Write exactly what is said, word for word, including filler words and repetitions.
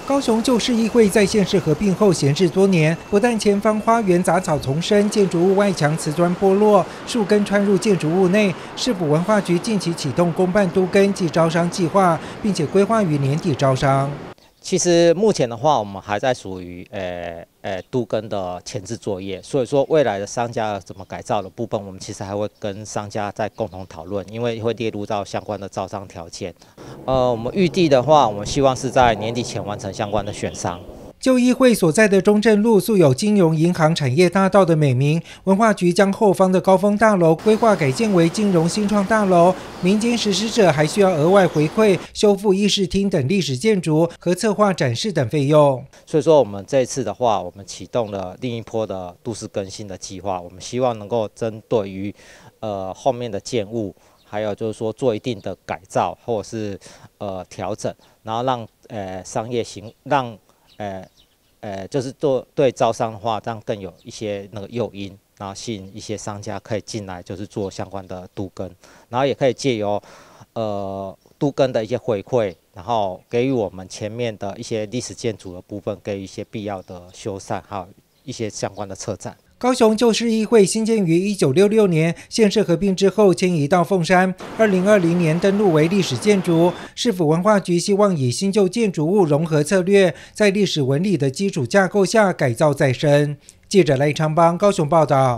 高雄旧市议会在县市合并后闲置多年，不但前方花园杂草丛生，建筑物外墙瓷砖剥落，树根穿入建筑物内。市府文化局近期启动公办都更及招商计划，并且规划于年底招商。 其实目前的话，我们还在属于呃呃都更的前置作业，所以说未来的商家怎么改造的部分，我们其实还会跟商家再共同讨论，因为会列入到相关的招商条件。呃，我们预计的话，我们希望是在年底前完成相关的选商。 旧议会所在的中正路素有金融银行产业大道的美名，文化局将后方的高峰大楼规划改建为金融新创大楼，民间实施者还需要额外回馈修复议事厅等历史建筑和策划展示等费用。 所以说我们这一次的话，我们启动了另一波的都市更新的计划，我们希望能够针对于呃后面的建物，还有就是说做一定的改造或者是呃调整，然后让呃商业行让呃呃，就是做对招商的话，让更有一些那个诱因，然后吸引一些商家可以进来，就是做相关的都更，然后也可以借由呃都更的一些回馈，然后给予我们前面的一些历史建筑的部分，给予一些必要的修缮，还有一些相关的策展。 高雄旧市议会新建于一九六六年，县市合并之后迁移到凤山。二零二零年登录为历史建筑。市府文化局希望以新旧建筑物融合策略，在历史纹理的基础架构下改造再生。记者赖昌邦高雄报道。